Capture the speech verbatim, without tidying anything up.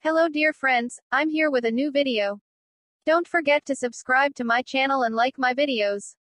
Hello dear friends, I'm here with a new video. Don't forget to subscribe to my channel and like my videos.